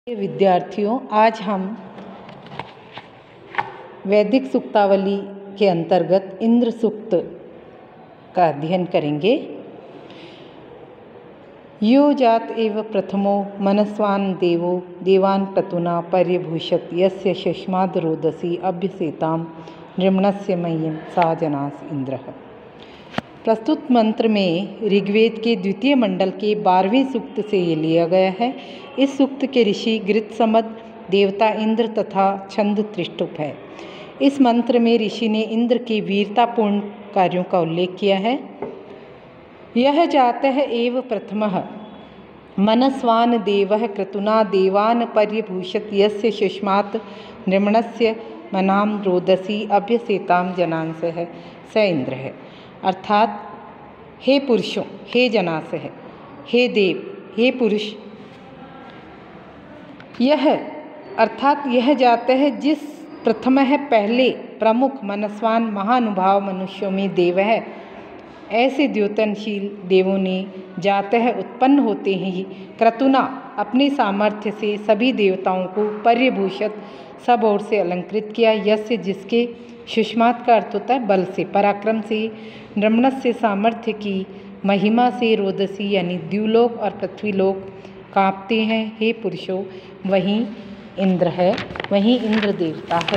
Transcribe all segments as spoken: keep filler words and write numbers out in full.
विद्यार्थियों, आज हम वैदिक सूक्तावली के अंतर्गत इंद्र सूक्त का अध्ययन करेंगे। यो जात एव प्रथमो मनस्वान् देवो देवान् क्रतुना पर्यभूषत यस्य शश्माद् रोदसी अभ्यसेतां नृम्णस्य मह्यं सा जनास इंद्रः। प्रस्तुत मंत्र में ऋग्वेद के द्वितीय मंडल के बारहवें सूक्त से ये लिया गया है। इस सूक्त के ऋषि गृत्समद, देवता इंद्र तथा छंद त्रिष्टुप है। इस मंत्र में ऋषि ने इंद्र के वीरतापूर्ण कार्यों का उल्लेख किया है। यह जातः एव प्रथमः मनस्वान् देवः क्रतुना देवान् पर्यभूषत यस्य शुष्मात् नृम्णस्य मनाम रोदसी अभ्यसेतां जनांस है स इंद्र है। अर्थात हे पुरुषों, हे जनास है, हे देव, हे पुरुष, यह अर्थात यह जाता है जिस प्रथम है पहले प्रमुख मनस्वान महानुभाव मनुष्यों में देव है। ऐसे द्योतनशील देवों ने जातः उत्पन्न होते ही क्रतुना अपने सामर्थ्य से सभी देवताओं को पर्यभूषित सब ओर से अलंकृत किया। यस्य जिसके सुष्मात का अर्थ होता है बल से, पराक्रम से, नृम्णस्य से सामर्थ्य की, महिमा से, रोदसी यानी द्युलोक और पृथ्वीलोक कांपते हैं। हे पुरुषों, वहीं इंद्र है, वहीं इंद्र देवता है।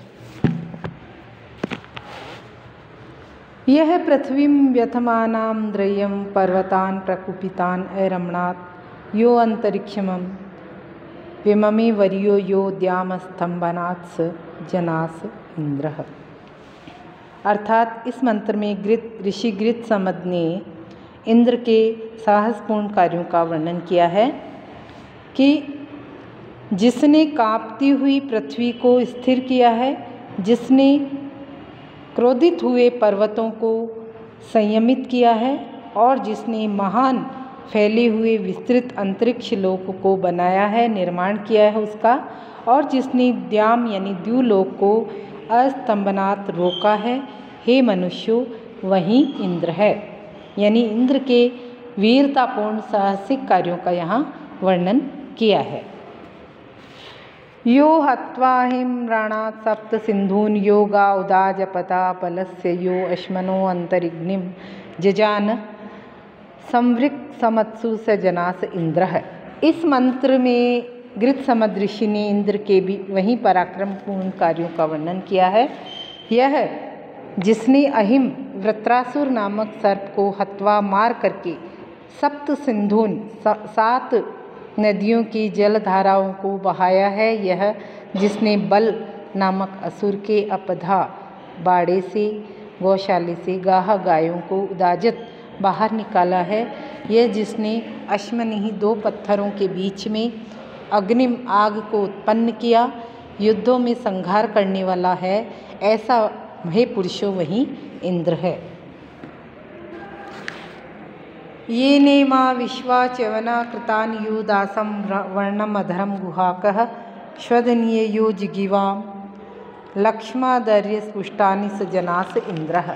यह पृथ्वीं व्यथमानां द्रय्यं पर्वतान् प्रकुपितान् अरमणात् यो अंतरिक्षमं विममे वर्यो यो द्यामस्तंभनात् स जनास इंद्रः। अर्थात इस मंत्र में गृत ऋषि गृत्समद ने इंद्र के साहसपूर्ण कार्यों का वर्णन किया है कि जिसने कांपती हुई पृथ्वी को स्थिर किया है, जिसने क्रोधित हुए पर्वतों को संयमित किया है और जिसने महान फैले हुए विस्तृत अंतरिक्ष लोक को बनाया है, निर्माण किया है उसका, और जिसने द्याम यानी द्युलोक को अस्तंभनात् रोका है। हे मनुष्यों, वही इंद्र है। यानी इंद्र के वीरतापूर्ण साहसिक कार्यों का यहाँ वर्णन किया है। यो हत्वा हिम्राणात् सप्त सिंधून् यो गा उदाजपता बलस्य यो अश्मनो अंतरिग्निं जजान संवृक् समत्सु स जनास इंद्रः। इस मंत्र में गृत्समद ऋषि ने इंद्र के भी वहीं पराक्रमपूर्ण कार्यों का वर्णन किया है। यह जिसने अहिम वृत्रासुर नामक सर्प को हत्वा मार करके सप्त सिंधून सात नदियों की जलधाराओं को बहाया है। यह जिसने बल नामक असुर के अपधा बाड़े से, गौशाले से गाह गायों को उदाजत बाहर निकाला है। यह जिसने अश्मनिही दो पत्थरों के बीच में अग्निम आग को उत्पन्न किया, युद्धों में संहार करने वाला है, ऐसा हे पुरुषों वही इंद्र है। ये नेमा विश्वा च्यवना कृतान यो दासम वर्णम अधरम गुहाकः श्वदनीय यो जिगिवाम लक्ष्मादर्य स्पुष्टानि स जनास इंद्रः।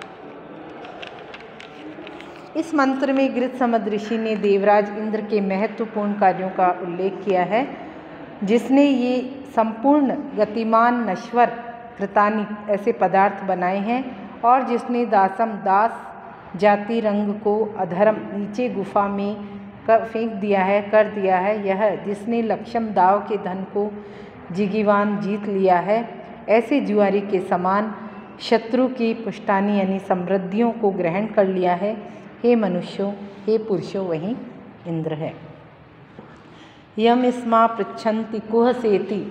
इस मंत्र में गृत्समद ऋषि ने देवराज इंद्र के महत्वपूर्ण कार्यों का उल्लेख किया है। जिसने ये संपूर्ण गतिमान नश्वर कृतानि ऐसे पदार्थ बनाए हैं, और जिसने दासम दास जाति रंग को अधर्म नीचे गुफा में कर फेंक दिया है कर दिया है। यह जिसने लक्ष्म दाव के धन को जिगीवान जीत लिया है, ऐसे जुआरी के समान शत्रु की पुष्टानी यानी समृद्धियों को ग्रहण कर लिया है। हे मनुष्यों, हे पुरुषों, वही इंद्र है। यम स्मा पृच्छन्ति कुहसेति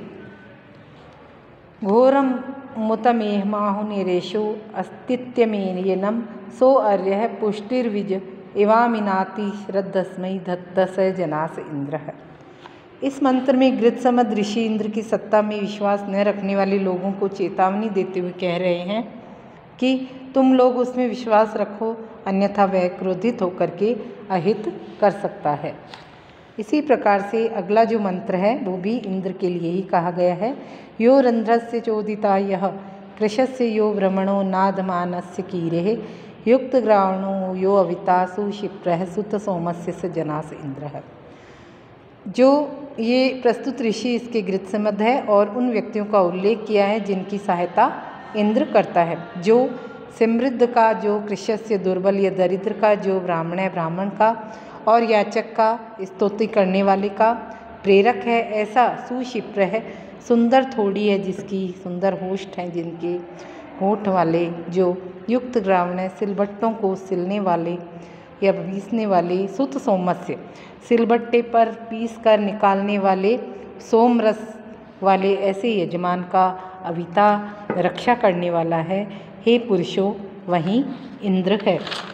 घोरम मुतमेहमाहु निरेशो अस्तित्यमेयनम सो अर्यः पुष्टिर्विज इवामिनाति श्रद्धस्मै धत्त स जनास इंद्रः। इस मंत्र में गृत्समद ऋषि इंद्र की सत्ता में विश्वास न रखने वाले लोगों को चेतावनी देते हुए कह रहे हैं कि तुम लोग उसमें विश्वास रखो, अन्यथा वह क्रोधित होकर के अहित कर सकता है। इसी प्रकार से अगला जो मंत्र है वो भी इंद्र के लिए ही कहा गया है। यो रंध्रस्य चोदिता यह कृशस्य यो भ्रमणो नादमानस्य कीरेः युक्त ग्रावणो यो अवितासु क्षिप्रः सुत सोमस्य स जनास इंद्रः। जो ये प्रस्तुत ऋषि इसके गृत्समद है और उन व्यक्तियों का उल्लेख किया है जिनकी सहायता इंद्र करता है। जो समृद्ध का, जो कृशस्य दुर्बल या दरिद्र का, जो ब्राह्मण है ब्राह्मण का, और याचक का, स्तुति करने वाले का प्रेरक है, ऐसा सुशिप्र है, सुंदर थोड़ी है जिसकी, सुंदर होष्ठ हैं जिनके होठ वाले, जो युक्त ग्रावण है, सिलबट्टों को सिलने वाले या पीसने वाले, सुत सोमस्य, सिलबट्टे पर पीस कर निकालने वाले, सोम रस वाले ऐसे यजमान का अविता रक्षा करने वाला है। हे पुरुषों, वहीं इंद्र है।